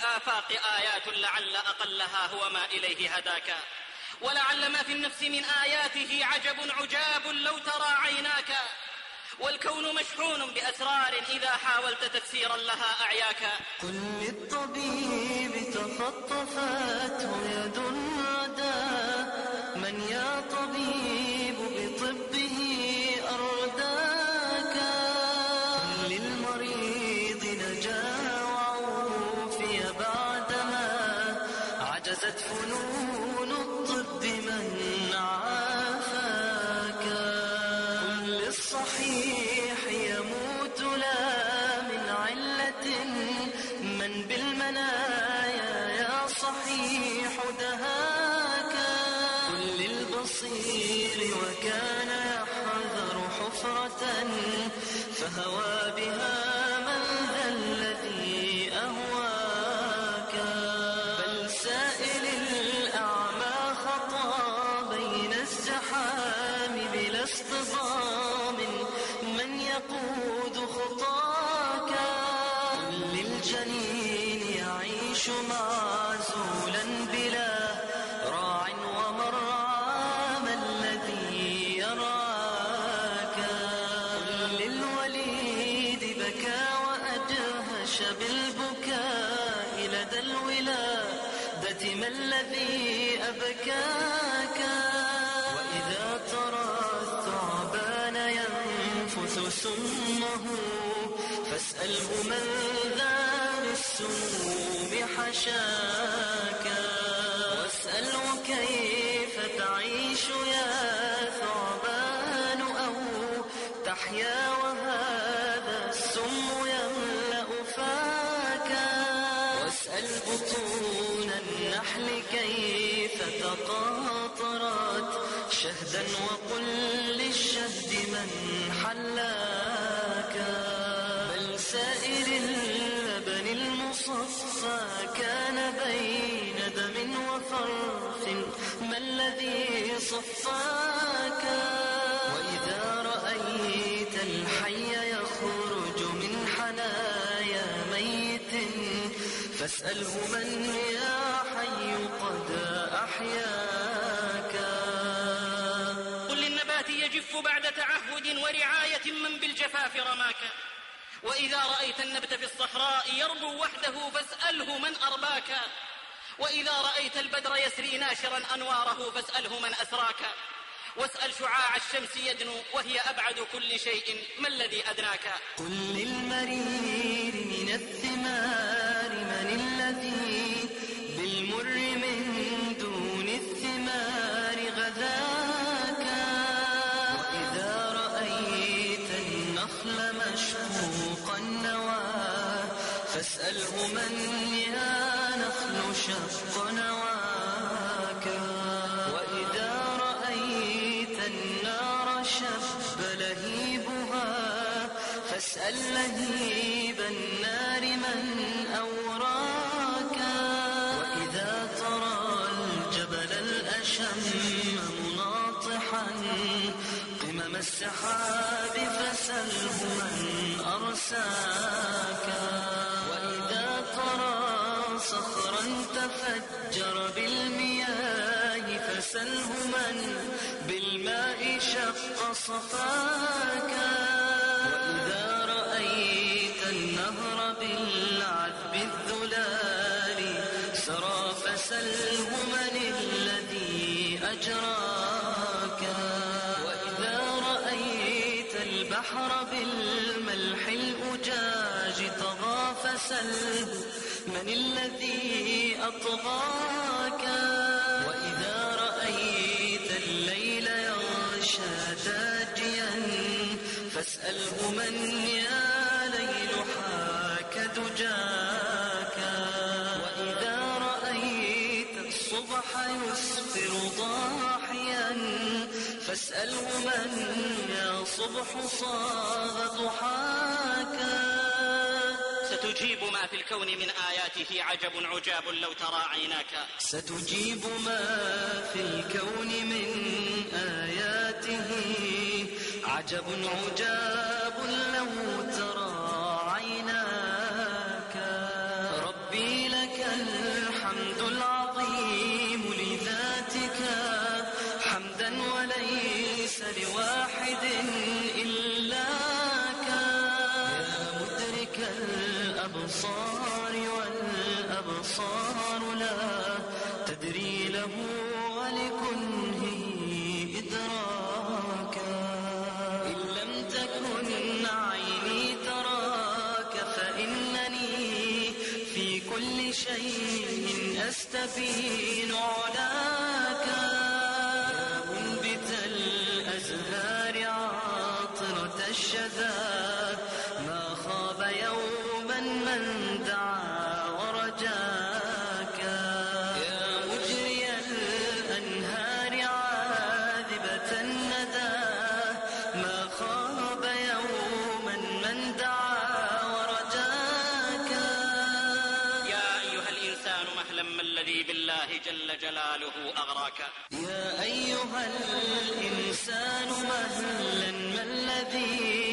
الآفاق آيات لعل أقلها هو ما إليه هداك، ولعل ما في النفس من آياته عجب عجاب لو ترى عيناك، والكون مشحون بأسرار إذا حاولت تفسيرا لها أعياك. قل للطبيب تخطفته يد ردى، من يا طبيب بطبه أرداك. قل للمريض نجا وعوفي بعدما عجزت فنون الطب من عافاك. قل للصحيح يموت لا من علة، من بالمنايا يا صحيح دهاك. قل للبصير وكان يحذر حفرة، فهوى بها من ذا الذي أهواك. بل سائل الأعمى خطا بين الزحام بلا اصطدام، من يقود خطاك. قل للجنين يعيش معزولا بلا راع ومرعى، ما الذي يرعاك. قل للوليد بكى وأدهش بالبكاء لدى الولادة، ما الذي أبكاك. وإذا ترى الثعبان ينفث سمه، فاسأله من ذا بالسموم حشاك. واسأله كيف تعيش يا ثعبان، أو تحيا وهذا السم يملأ فاك. واسأل بطون النحل كيف تقاطرت شهدا، وقل للشهد من حلاك. بل سائر اللبن المصفى كان بين دم وفرث، ما الذي صفاك. وإذا رأيت الحي يخرج من حنايا ميت، فاسأله من يا حي قد أحياك. قل للنبات يجف بعد تعهد ورعاية، من بالجفاف رماك. وإذا رأيت النبت في الصحراء يربو وحده، فاسأله من أرباك. وإذا رأيت البدر يسري ناشرا أنواره، فاسأله من أسراك. واسأل شعاع الشمس يدنو وهي أبعد كل شيء، ما الذي أدناك. قل للمرير من الثمار، من الذي بالمر من دون الثمار غذاك. وإذا رأيت النخل مشقوق النوى، فاسأله من يا نخل شق نواك. وإذا رأيت النار شب لهيبها، فاسأل لهيب النار من أوراك. وإذا ترى الجبل الأشم مناطحا قمم السحاب، فاسأله من أرساك. وإذا ترى صخرا تفجر بالمياه، فاسأله من بالماء شق صفاك. وإذا رأيت النهر بالعذب الذلال سرى، فاسأله من الذي أجراك. وإذا رأيت البحر بالملح الأجاج طغى، فاسأله من الذي أطغاك. وإذا رأيت الليل يغشى داجيا، فاسأله من يا ليل حاك دجاك. وإذا رأيت الصبح يسفر ضاحيا، فاسأله من يا صبح صاغ ضحاك. ستجيب ما في الكون من آياته عجب عجاب لو ترى عيناك. ستجيب ما في الكون من آياته عجب عجاب لو ترى عيناك. ربي لك واحد إلاك يا مدرك الأبصار والأبصار لا تدري له ولكنه إدراكا إن لم تكن عيني تراك فإنني في كل شيء أستبين علاك يا منبت الأزهار عاطرة الشذا ما خاب يوما من دعا ورجاك يا مجري الأنهار عاذبة الندى ما خاب يوما من دعا ورجاك يا أيها الإنسان مهلا ما الذي بالله جل جلاله أغراك يا أيها الإنسان مهلا ما الذي